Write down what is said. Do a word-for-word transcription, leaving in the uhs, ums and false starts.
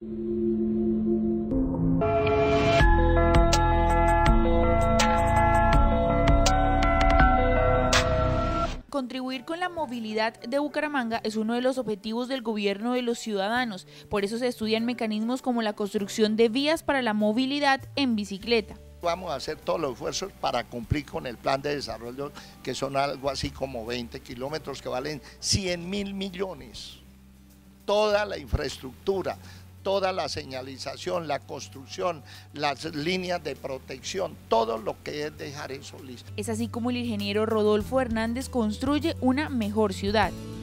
Contribuir con la movilidad de Bucaramanga es uno de los objetivos del gobierno de los ciudadanos. Por eso se estudian mecanismos como la construcción de vías para la movilidad en bicicleta. Vamos a hacer todos los esfuerzos para cumplir con el plan de desarrollo, que son algo así como veinte kilómetros que valen cien mil millones. Toda la infraestructura, toda la señalización, la construcción, las líneas de protección, todo lo que es dejar eso listo. Es así como el ingeniero Rodolfo Hernández construye una mejor ciudad.